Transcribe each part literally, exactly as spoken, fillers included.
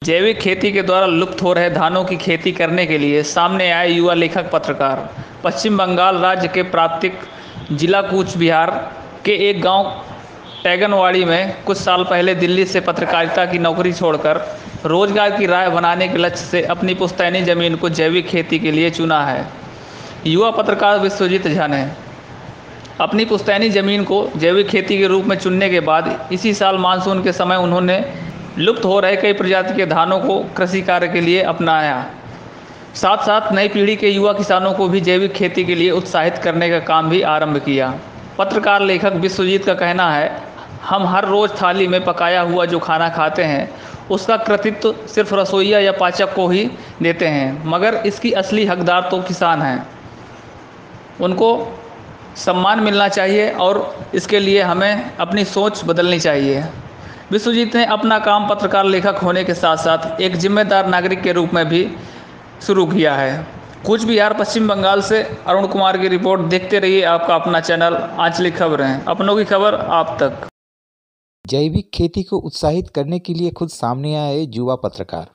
जैविक खेती के द्वारा लुप्त हो रहे धानों की खेती करने के लिए सामने आए युवा लेखक पत्रकार। पश्चिम बंगाल राज्य के प्रांतिक जिला कूच बिहार के एक गांव टैगनवाड़ी में कुछ साल पहले दिल्ली से पत्रकारिता की नौकरी छोड़कर रोजगार की राह बनाने के लक्ष्य से अपनी पुश्तैनी जमीन को जैविक खेती के लिए चुना है। युवा पत्रकार विश्वजीत झा ने अपनी पुश्तैनी जमीन को जैविक खेती के रूप में चुनने के बाद इसी साल मानसून के समय उन्होंने लुप्त हो रहे कई प्रजाति के धानों को कृषि कार्य के लिए अपनाया। साथ साथ नई पीढ़ी के युवा किसानों को भी जैविक खेती के लिए उत्साहित करने का काम भी आरंभ किया। पत्रकार लेखक विश्वजीत का कहना है, हम हर रोज़ थाली में पकाया हुआ जो खाना खाते हैं उसका कृतित्व सिर्फ रसोइया या पाचक को ही देते हैं, मगर इसकी असली हकदार तो किसान हैं। उनको सम्मान मिलना चाहिए और इसके लिए हमें अपनी सोच बदलनी चाहिए। विश्वजीत ने अपना काम पत्रकार लेखक होने के साथ साथ एक जिम्मेदार नागरिक के रूप में भी शुरू किया है। कूच बिहार पश्चिम बंगाल से अरुण कुमार की रिपोर्ट। देखते रहिए आपका अपना चैनल आंचलिक खबरें, अपनों की खबर आप तक। जैविक खेती को उत्साहित करने के लिए खुद सामने आए युवा पत्रकार।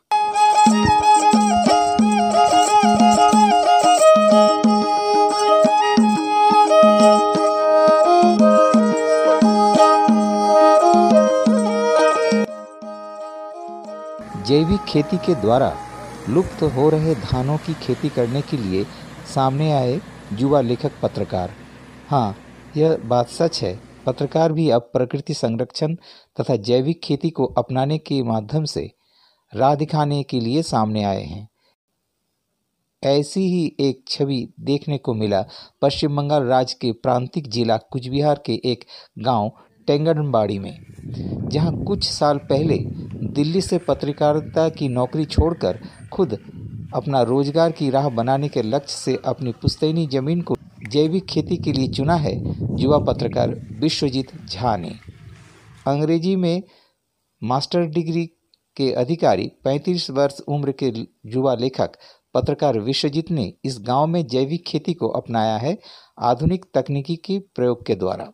जैविक खेती के द्वारा लुप्त हो रहे धानों की खेती करने के लिए सामने आए युवा लेखक पत्रकार। हाँ, यह बात सच है, पत्रकार भी अब प्रकृति संरक्षण तथा जैविक खेती को अपनाने के माध्यम से राह दिखाने के लिए सामने आए हैं। ऐसी ही एक छवि देखने को मिला पश्चिम बंगाल राज्य के प्रांतिक जिला कूच बिहार के एक गांव टेंगनबाड़ी में, जहां कुछ साल पहले दिल्ली से पत्रकारिता की नौकरी छोड़कर खुद अपना रोजगार की राह बनाने के लक्ष्य से अपनी पुश्तैनी जमीन को जैविक खेती के लिए चुना है युवा पत्रकार विश्वजीत झा ने। अंग्रेजी में मास्टर डिग्री के अधिकारी पैंतीस वर्ष उम्र के युवा लेखक पत्रकार विश्वजीत ने इस गांव में जैविक खेती को अपनाया है आधुनिक तकनीकी के प्रयोग के द्वारा।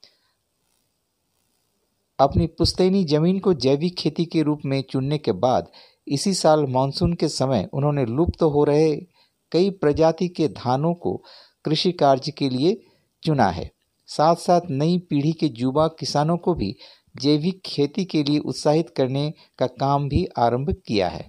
अपनी पुश्तैनी जमीन को जैविक खेती के रूप में चुनने के बाद इसी साल मानसून के समय उन्होंने लुप्त हो रहे कई प्रजाति के धानों को कृषि कार्य के लिए चुना है। साथ साथ नई पीढ़ी के युवा किसानों को भी जैविक खेती के लिए उत्साहित करने का काम भी आरंभ किया है।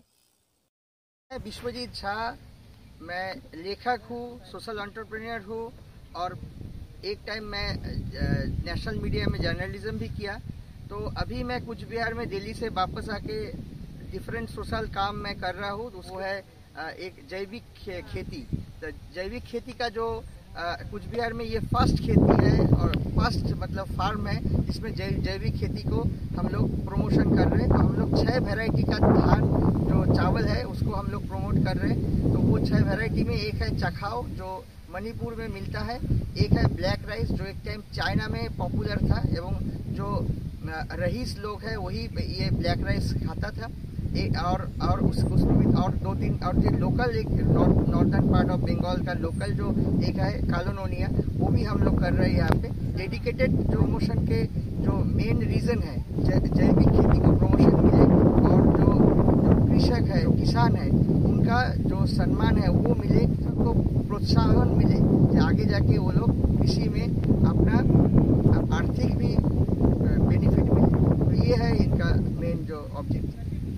विश्वजीत झा, मैं लेखक हूँ, सोशल एंटरप्रेन्योर हूँ और एक टाइम मैं नेशनल मीडिया में जर्नलिज्म भी किया। तो अभी मैं कूच बिहार में दिल्ली से वापस आके डिफरेंट सोशल काम मैं कर रहा हूँ। वो है एक जैविक खेती। तो जैविक खेती का जो कूच बिहार में ये फर्स्ट खेती है और फर्स्ट मतलब फार्म है जिसमें जैविक खेती को हम लोग प्रमोशन कर रहे हैं। तो हम लोग छह वैरायटी का धान जो चावल है उसको हम लोग प्रमोट कर रहे हैं। तो वो छह वैरायटी में एक है चखाओ जो मणिपुर में मिलता है, एक है ब्लैक राइस जो एक टाइम चाइना में पॉपुलर था एवं जो रईस लोग हैं वही ये ब्लैक राइस खाता था। एक और और उस उसमें भी और दो तीन और जो लोकल एक north northern part of Bengal का लोकल जो एक है कालोनोनिया वो भी हम लोग कर रहे हैं यहाँ पे। डेडिकेटेड प्रमोशन के जो मेन रीज़न है जैविक खेती को प्रमोशन मिले और जो कृषक है किसान है उनका जो सम्मान है वो मिले, सबको प्रोत्साहन मिले कि आगे जाके वो लोग कृषि में अपना आर्थिक भी बेनिफिट मिले। तो ये है इनका मेन जो ऑब्जेक्टिव।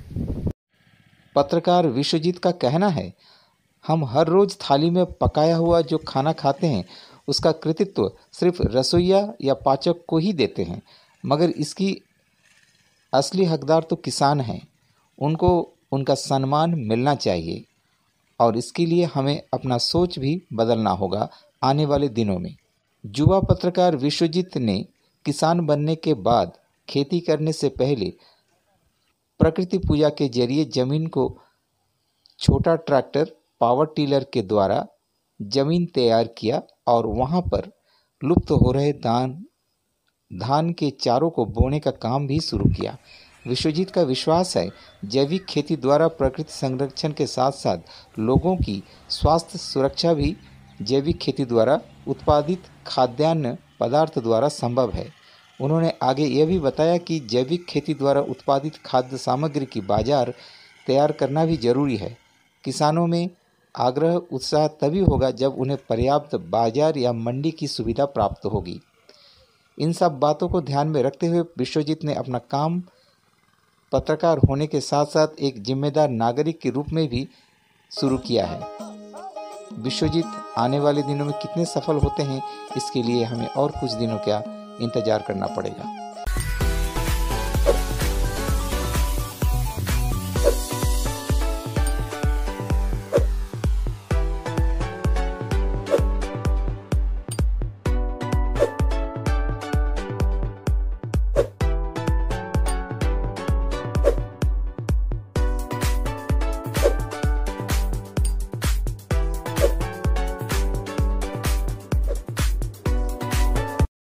पत्रकार विश्वजीत का कहना है, हम हर रोज थाली में पकाया हुआ जो खाना खाते हैं उसका कृतित्व सिर्फ रसोइया या पाचक को ही देते हैं, मगर इसकी असली हकदार तो किसान हैं। उनको उनका सम्मान मिलना चाहिए और इसके लिए हमें अपना सोच भी बदलना होगा आने वाले दिनों में। युवा पत्रकार विश्वजीत ने किसान बनने के बाद खेती करने से पहले प्रकृति पूजा के जरिए जमीन को छोटा ट्रैक्टर पावर टिलर के द्वारा जमीन तैयार किया और वहां पर लुप्त हो रहे धान धान के चारों को बोने का काम भी शुरू किया। विश्वजीत का विश्वास है, जैविक खेती द्वारा प्रकृति संरक्षण के साथ साथ लोगों की स्वास्थ्य सुरक्षा भी जैविक खेती द्वारा उत्पादित खाद्यान्न पदार्थ द्वारा संभव है। उन्होंने आगे यह भी बताया कि जैविक खेती द्वारा उत्पादित खाद्य सामग्री की बाजार तैयार करना भी जरूरी है। किसानों में आग्रह उत्साह तभी होगा जब उन्हें पर्याप्त बाजार या मंडी की सुविधा प्राप्त होगी। इन सब बातों को ध्यान में रखते हुए विश्वजीत ने अपना काम पत्रकार होने के साथ साथ एक जिम्मेदार नागरिक के रूप में भी शुरू किया है। विश्वजीत आने वाले दिनों में कितने सफल होते हैं, इसके लिए हमें और कुछ दिनों का इंतजार करना पड़ेगा।